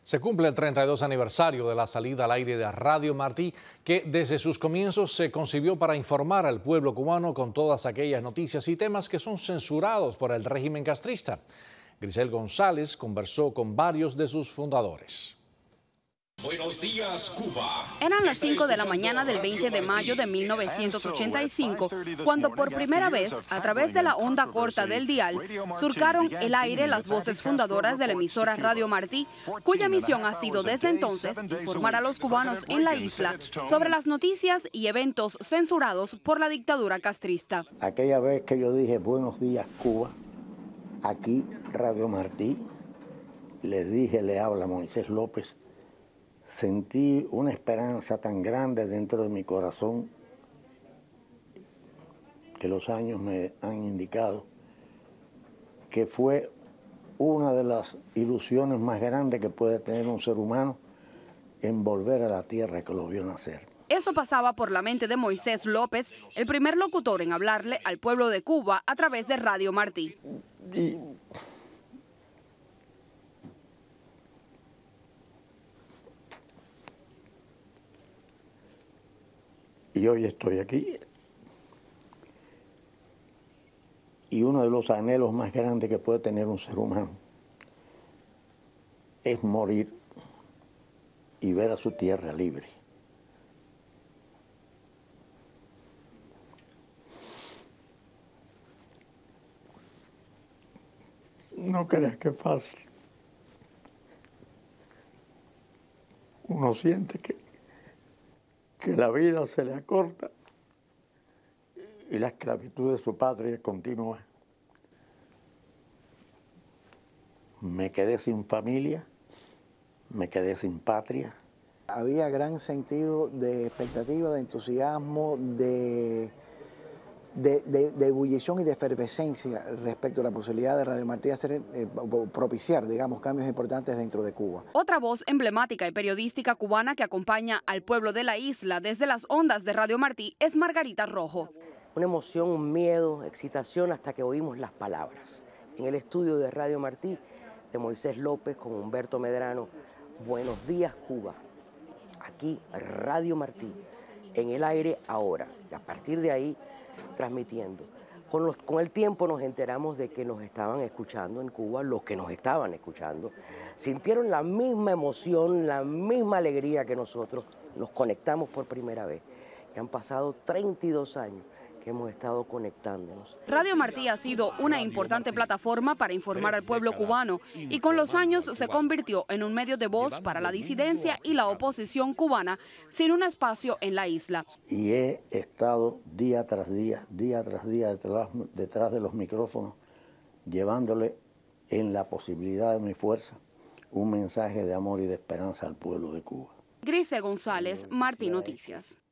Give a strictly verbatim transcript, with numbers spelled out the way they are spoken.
Se cumple el treinta y dos aniversario de la salida al aire de Radio Martí, que desde sus comienzos se concibió para informar al pueblo cubano con todas aquellas noticias y temas que son censurados por el régimen castrista. Grisel González conversó con varios de sus fundadores. Buenos días, Cuba. Eran las cinco de la mañana del veinte de mayo de mil novecientos ochenta y cinco, cuando por primera vez, a través de la onda corta del dial, surcaron el aire las voces fundadoras de la emisora Radio Martí, cuya misión ha sido desde entonces informar a los cubanos en la isla sobre las noticias y eventos censurados por la dictadura castrista. Aquella vez que yo dije buenos días, Cuba, aquí Radio Martí, les dije, le habla Moisés López, sentí una esperanza tan grande dentro de mi corazón que los años me han indicado que fue una de las ilusiones más grandes que puede tener un ser humano en volver a la tierra que lo vio nacer. Eso pasaba por la mente de Moisés López, el primer locutor en hablarle al pueblo de Cuba a través de Radio Martí. Y Y hoy estoy aquí. Y uno de los anhelos más grandes que puede tener un ser humano es morir y ver a su tierra libre. No creas que es fácil. Uno siente que que la vida se le acorta y la esclavitud de su patria continúa. Me quedé sin familia, me quedé sin patria. Había gran sentido de expectativa, de entusiasmo, de, de, de, de ebullición y de efervescencia respecto a la posibilidad de Radio Martí hacer, eh, propiciar, digamos, cambios importantes dentro de Cuba. Otra voz emblemática y periodística cubana que acompaña al pueblo de la isla desde las ondas de Radio Martí es Margarita Rojo. Una emoción, un miedo, excitación hasta que oímos las palabras. En el estudio de Radio Martí, de Moisés López con Humberto Medrano, buenos días, Cuba. Aquí, Radio Martí, en el aire ahora. Y a partir de ahí, transmitiendo. Con, los, con el tiempo nos enteramos de que nos estaban escuchando en Cuba, los que nos estaban escuchando, sintieron la misma emoción, la misma alegría que nosotros, nos conectamos por primera vez. Y han pasado treinta y dos años que hemos estado conectándonos. Radio Martí ha sido una importante plataforma para informar al pueblo cubano y con los años se convirtió en un medio de voz para la disidencia y la oposición cubana sin un espacio en la isla. Y he estado día tras día, día tras día detrás, detrás de los micrófonos, llevándole en la posibilidad de mi fuerza un mensaje de amor y de esperanza al pueblo de Cuba. Grisel González, Martí Noticias.